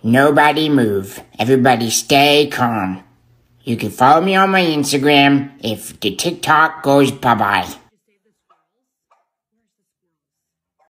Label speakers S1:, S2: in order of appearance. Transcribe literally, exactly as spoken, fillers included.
S1: Nobody move. Everybody stay calm. You can follow me on my Instagram if the TikTok goes bye-bye.